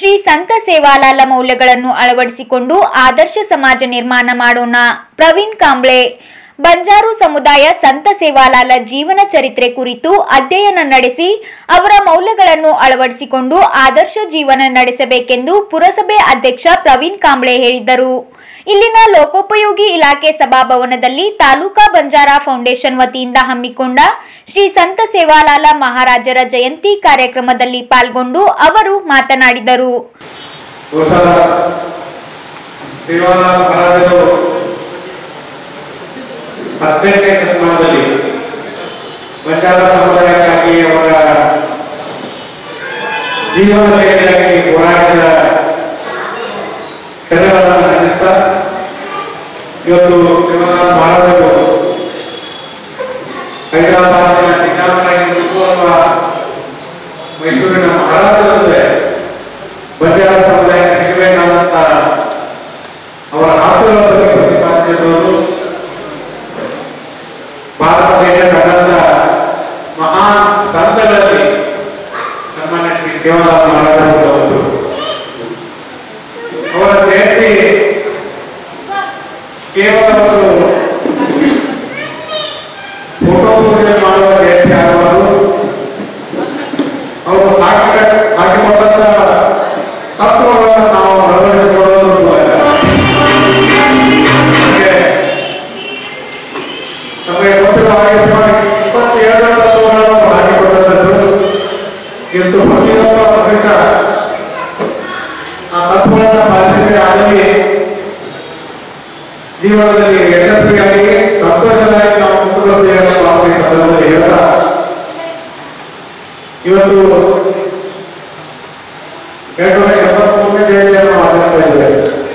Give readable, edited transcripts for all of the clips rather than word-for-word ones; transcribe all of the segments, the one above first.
ಶ್ರೀ ಸಂತ ಸೇವಾಲಾಲ ಮೌಲ್ಯಗಳನ್ನು ಅಳವಡಿಸಿಕೊಂಡು ಆದರ್ಶ ಸಮಾಜ ನಿರ್ಮಾಣ ಮಾಡೋಣ. ಪ್ರವೀಣ್ ಕಾಂಬ್ಳೆ. ಬಂಜಾರು ಸಮುದಾಯ ಸಂತ ಸೇವಾಲಾಲ ಜೀವನ ಚರಿತ್ರೆ ಕುರಿತು ಅಧ್ಯಯನ ನಡೆಸಿ ಅವರ ಮೌಲ್ಯಗಳನ್ನು ಅಳವಡಿಸಿಕೊಂಡು ಆದರ್ಶ ಜೀವನ ನಡೆಸಬೇಕೆಂದು ಪುರಸಭೆ ಅಧ್ಯಕ್ಷ ಪ್ರವೀಣ್ ಕಾಂಬ್ಳೆ ಹೇಳಿದರು. ಇಲ್ಲಿನ ಲೋಕೋಪಯೋಗಿ ಇಲಾಖೆ ಸಭಾಭವನದಲ್ಲಿ ತಾಲೂಕಾ ಬಂಜಾರ ಫೌಂಡೇಶನ್ ವತಿಯಿಂದ ಹಮ್ಮಿಕೊಂಡ ಶ್ರೀ ಸಂತ ಸೇವಾಲಾಲ ಮಹಾರಾಜರ ಜಯಂತಿ ಕಾರ್ಯಕ್ರಮದಲ್ಲಿ ಪಾಲ್ಗೊಂಡು ಅವರು ಮಾತನಾಡಿದರು. ಹದಿನೆಂಟನೇ ಶತಮಾನದಲ್ಲಿ ಬಂಜಾರ ಸಮುದಾಯಕ್ಕಾಗಿ ಅವರ ಜೀವನ ಶೈಲಿಯಾಗಿ ಹೋರಾಡಿದ ಕ್ಷಣಗಳನ್ನು ನೆನೆಸ್ತಾ ಇವತ್ತು ಶ್ರೀಮಂತ ಮಹಾರಾಜರು ಹೈದರಾಬಾದಿನ ನಿಜಾಮರಾಗಿರಬೇಕು ಅಥವಾ ಮೈಸೂರಿನ ಮಹಾರಾಜರಂತೆ ಬಂಜಾರ ಸಮುದಾಯ ಸಿಗಬೇಕಾದಂತ ಅವರ ಆತ್ಮಗಳ ಬಗ್ಗೆ ಪ್ರತಿಪಾದಿಸಿದವರು ಭಾರತ ದೇಶ ಕಂಡಂತ ಮಹಾನ್ ಸಂತಗಳಲ್ಲಿ ಸನ್ಮಾನ್ಯ ಶ್ರೀ ಸೇವಾಲಾಲ ಮಹಾರಾಜರು ಅವರ ಜಯಂತಿ ಕೇವಲ ಒಂದು ಫೋಟೋ ಪೂಜೆ ಮಾಡುವ ಜಯಂತಿ ಆಗಬಾರದು. ಅವರು ಹಾಕಿಕೊಂಡಂತ ತತ್ವಗಳನ್ನು ನಾವು ಅಳವಡಿಸಿಕೊಳ್ಳೋದು ನಮಗೆ ಗೊತ್ತಿರುವ ಹಾಗೆ ಸುಮಾರು 27 ತತ್ವಗಳನ್ನು ಹಾಕಿಕೊಂಡಂಥದ್ದು. ಇವತ್ತು ಪ್ರತಿಯೊಬ್ಬ ಮನುಷ್ಯ ಆ ತತ್ವಗಳನ್ನು ಪಾಲಿಸಿದ್ರೆ ಆದಲ್ಲಿ ಜೀವನದಲ್ಲಿ ಯಶಸ್ವಿಯಾಗಿ ಸಂತೋಷದಾಗಿ ನಾವು ಮುಂದುವರೆದ ಈ ಸಂದರ್ಭದಲ್ಲಿ ಹೇಳ್ತಾ ಇವತ್ತು 273ನೇ ಜಯಂತಿಯನ್ನು ಆಚರಿಸ್ತಾ ಇದ್ದೇವೆ.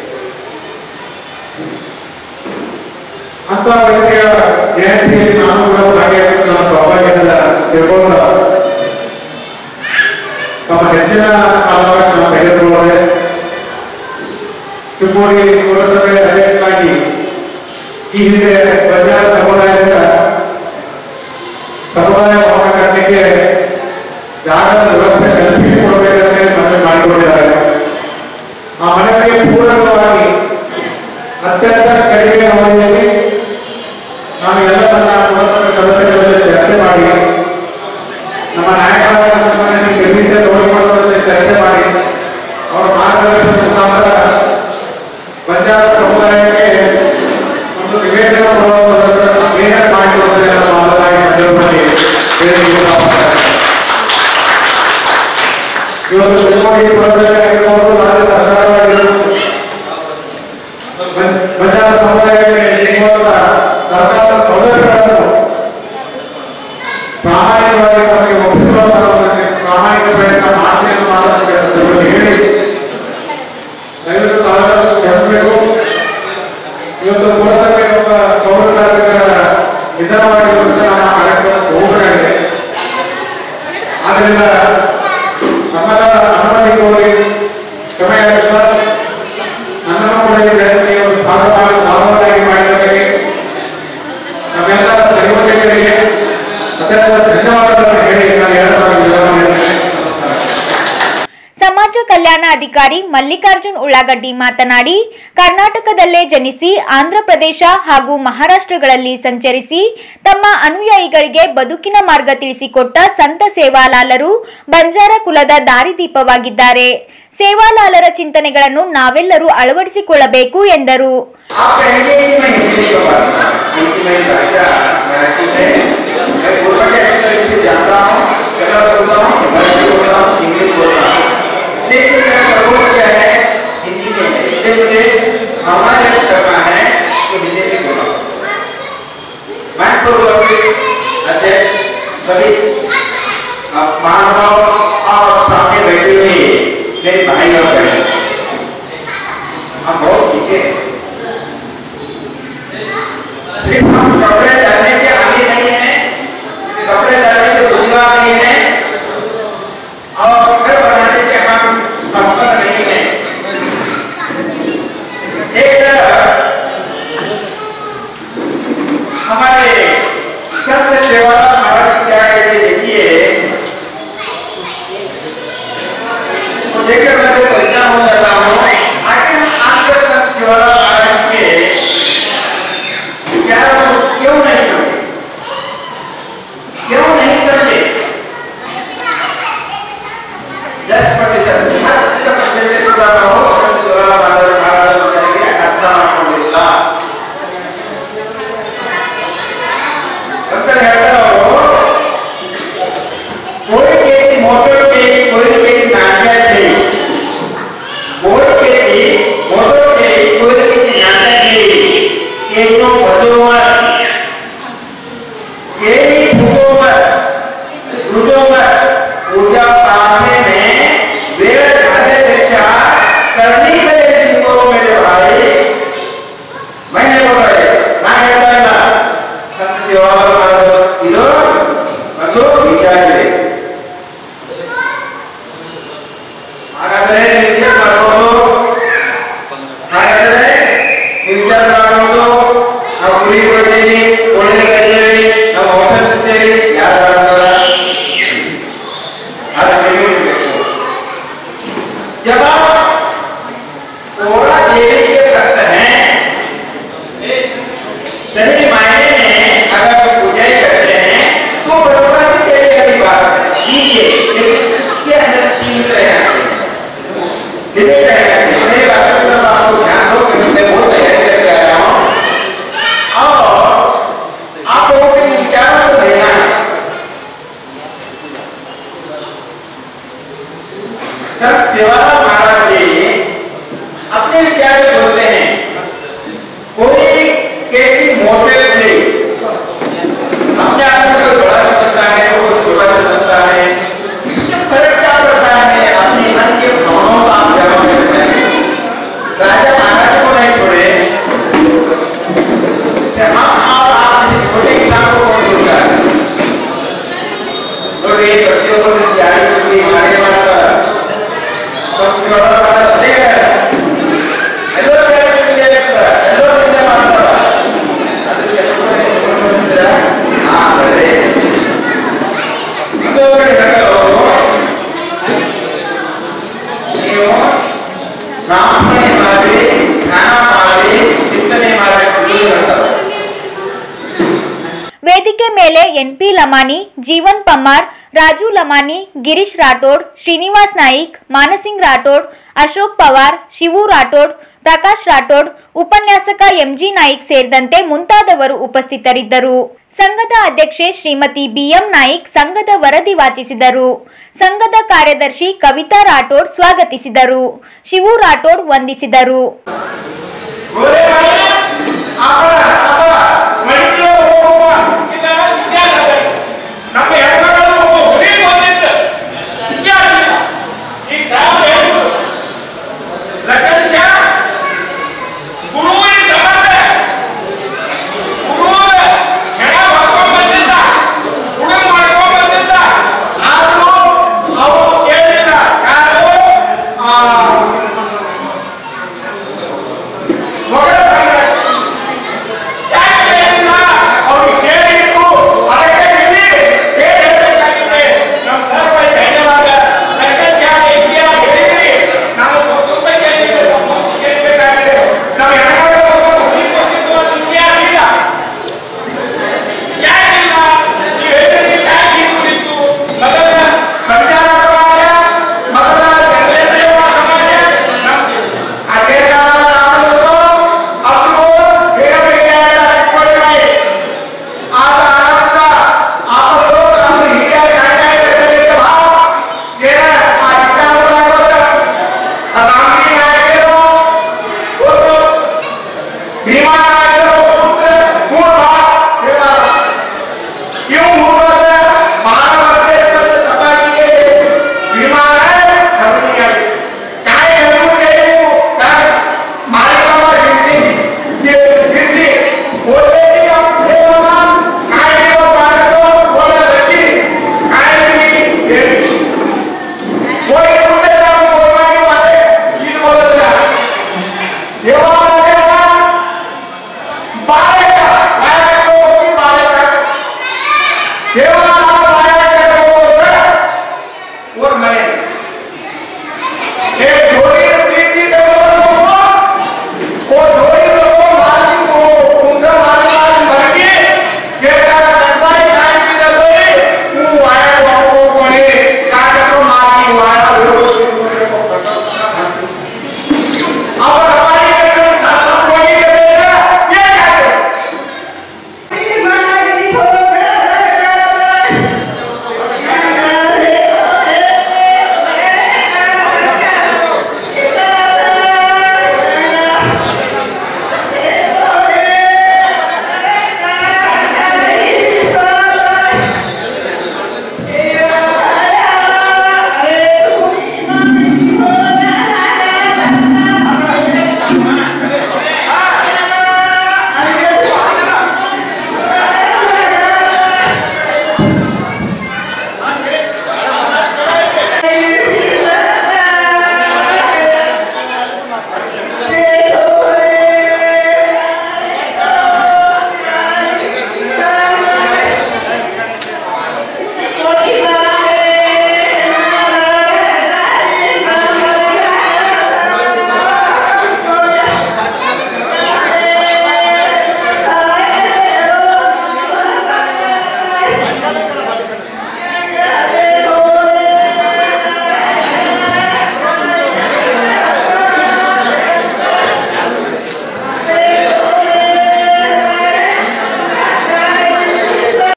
ಅಂತ ವ್ಯಕ್ತಿಯ ಜಯಂತಿಯಲ್ಲಿ ನಾನು ಕೂಡ ಭಾಗಿಯಾಗಿ ನನ್ನ ಸೌಭಾಗ್ಯದಿಂದ ತಿಳ್ಕೊಂಡ ತಮ್ಮ ಹೆಚ್ಚಿನ ಕಾಲವಾಗಿ ನಾವು ತೆಗೆದುಕೊಳ್ಳದೆ ಚಿಕ್ಕೋಡಿ ಪುರಸಭೆ ಅಧ್ಯಕ್ಷರಾಗಿ ಈ ಹಿಂದೆ ಬಂಜಾರ ಸಮುದಾಯ ಭವನ ಕಟ್ಟಲಿಕ್ಕೆ ಜಾಗದ ವ್ಯವಸ್ಥೆ ಕಲ್ಪಿಸಿಕೊಡಬೇಕಂತ ಮನವಿ ಮಾಡಿಕೊಂಡಿದ್ದಾರೆ. ಆ ಮನವಿಗೆ ಪೂರಕವಾಗಿ ಅತ್ಯಂತ ಕಡಿಮೆ ಅವಧಿಯಲ್ಲಿ ನಾನು ಎಲ್ಲ ನನ್ನ ಪುರಸಭೆ ಸದಸ್ಯರ ಜೊತೆ ಚರ್ಚೆ ಮಾಡಿ ನಮ್ಮ ನಾಯಕರಾದ ಸನ್ಮಾನ್ಯ ಜಗದೀಶ ಗೌಡರ ಜೊತೆ ಚರ್ಚೆ ಮಾಡಿ ಅವರ ಮಾರ್ಗದರ್ಶನದ ಮುಖಾಂತರ ಬಂಜಾರ ಸಮುದಾಯಕ್ಕೆ ಒಂದು ನಿವೇಶನ ಏನೇನು ಮಾಡಿಕೊಳ್ಳುವುದನ್ನು ಮೊದಲಾಗಿ ಸಂದರ್ಭದಲ್ಲಿ ಇವತ್ತು ಚಿಕ್ಕೋಡಿ ಪುರಸಭೆ ಆಗಿರ್ಬೋದು, ರಾಜ್ಯ ಸರ್ಕಾರವಾಗಿರ್ಬೋದು, ಬಂಜಾರ ಸಮುದಾಯಕ್ಕೆ ಸಿಗುವಂತ ಸರ್ಕಾರದ ಸೌಲಭ್ಯಗಳನ್ನು ಪ್ರಾಮಾಣಿಕವಾಗಿ ತಮಗೆ ಒಪ್ಪಿಸುವಂತೆ ಪ್ರಾಮಾಣಿಕ ಪ್ರಯತ್ನ ಮಾಡ್ತೀನಿ ಅಂತ ಮಾತನಾಡಬೇಕು ಹೇಳಿ ದಯವಿಟ್ಟು ತಾವೆಲ್ಲರೂ ಕೆಲಸಬೇಕು. ಇವತ್ತು ಪುರಸಭೆ ಒಬ್ಬ ಪೌರ ಕಾರ್ಮಿಕರ ನಿಧನವಾಗಿರುವಂತೆ ನಮ್ಮ ಕಾರ್ಯಕ್ರಮಕ್ಕೆ ಹೋಗಲಾಗಿದೆ. ಆದ್ದರಿಂದ ನಮ್ಮೆಲ್ಲ ಅನುಮತಿ ಕೋರಿ ಕ್ಷಮೆಯಾಗುತ್ತಾ ನನ್ನನ್ನು ಕೂಡ ಈ ಜಯಂತಿಯ ಒಂದು ಭಾಗವಾಗಿ ಮಾಡಿದವರಿಗೆ ನಮ್ಮೆಲ್ಲ ಸಹಯೋಗಿಗಳಿಗೆ ಅತ್ಯಂತ ಧನ್ಯವಾದಗಳನ್ನು ಹೇಳಿ ನಾನು ಹೇಳಲಾಗಿದೆ. ನಮಸ್ಕಾರ. ಸಮಾಜ ಕಲ್ಯಾಣ ಅಧಿಕಾರಿ ಮಲ್ಲಿಕಾರ್ಜುನ್ ಉಳ್ಳಾಗಡ್ಡಿ ಮಾತನಾಡಿ, ಕರ್ನಾಟಕದಲ್ಲೇ ಜನಿಸಿ ಆಂಧ್ರಪ್ರದೇಶ ಹಾಗೂ ಮಹಾರಾಷ್ಟ್ರಗಳಲ್ಲಿ ಸಂಚರಿಸಿ ತಮ್ಮ ಅನುಯಾಯಿಗಳಿಗೆ ಬದುಕಿನ ಮಾರ್ಗ ತಿಳಿಸಿಕೊಟ್ಟ ಸಂತ ಸೇವಾಲಾಲರು ಬಂಜಾರ ಕುಲದ ದಾರಿದೀಪವಾಗಿದ್ದಾರೆ. ಸೇವಾಲಾಲರ ಚಿಂತನೆಗಳನ್ನು ನಾವೆಲ್ಲರೂ ಅಳವಡಿಸಿಕೊಳ್ಳಬೇಕು ಎಂದರು. अध्यक्ष सभी महानुभाव और सामने बैठे हुए मेरे भाई और बहन, हम बहुत पीछे सिर्फ हम कपड़े धरने से आगे नहीं है, कपड़े धरने से बुद्धिमान नहीं है और लेकर मैं परेशान हो जाता हूँ। आखिर आजकल संत सेवालाल महाराज के विचारों को क्यों नहीं समझे? क्यों नहीं समझे? 10% संत सेवालाल महाराज बताएंगे आस्थान पंडित कोई केजी मोटर केजी कोई केजी नाट्या છે કોઈ કેજી મોટર કેજી કોઈ કેજી નાટ્યા છે કેનો વધુમાં કેની ફૂગોમાં ગુજોમાં પૂજા पाने में वेळ झाल्यापेक्षा करणी करेल शिको मेरे भाई मैंने बोला है ना ಹೇಳ್ತಾ ಇಲ್ಲ ಸಂತ ಸೇವಾಲಾಲ್ महाराज ಇದು ಒಂದು ವಿಚಾರ ಇದೆ ಹಾಗಾದ್ರೆ ವಿಚಾರ ಮಾಡೋದು ನಾವು ಕುರಿ ಕೊಡ್ತೀವಿ ಒಳ್ಳೆ ಕರೀತೀವಿ ನಾವು ಔಷಧ ಕೊಡ್ತೀವಿ ಯಾರು ಮಾಡ್ತಾರ जब आप थोड़ा देवी के करते हैं सही मायने में अगर पूजा करते हैं तो बरोबर तेरी वाली बात कीजिए लेकिन उसके अंदर सीमित रहना चाहिए। मेरी बात पर आपको ध्यान दो कि मैं बहुत तैयारी करके आया हूँ और आप लोगों के विचारों को लेना है। संत सेवालाल महाराज जी अपने विचार में बोलते हैं कोई केटी मोटे से अपने आप को कोई बड़ा समझता है कोई छोटा समझता है इससे फर्क क्या पड़ता है? अपने मन के भावनाओं का आप जवाब देते हैं। राजा महाराज को नहीं छोड़े हम आप जैसे छोटे किसान को कौन छोड़ता है? तो ये बच्चों को 40 रुपये मारे मारता ವೇದಿಕೆ ಮೇಲೆ ಎನ್ಪಿ ಲಮಾನಿ, ಜೀವನ್ ಪಮ್ಮಾರ್, ರಾಜು ಲಮಾನಿ, ಗಿರೀಶ್ ರಾಠೋಡ್, ಶ್ರೀನಿವಾಸ್ ನಾಯಿಕ್, ಮಾನಸಿಂಗ್ ರಾಠೋಡ್, ಅಶೋಕ್ ಪವಾರ್, ಶಿವು ರಾಠೋಡ್, ಪ್ರಕಾಶ್ ರಾಠೋಡ್, ಉಪನ್ಯಾಸಕ ಎಂಜಿ ನಾಯಿಕ್ ಸೇರಿದಂತೆ ಮುಂತಾದವರು ಉಪಸ್ಥಿತರಿದ್ದರು. ಸಂಘದ ಅಧ್ಯಕ್ಷೆ ಶ್ರೀಮತಿ ಬಿಎಂ ನಾಯಿಕ್ ಸಂಘದ ವರದಿ ವಾಚಿಸಿದರು. ಸಂಘದ ಕಾರ್ಯದರ್ಶಿ ಕವಿತಾ ರಾಠೋಡ್ ಸ್ವಾಗತಿಸಿದರು. ಶಿವು ರಾಠೋಡ್ ವಂದಿಸಿದರು.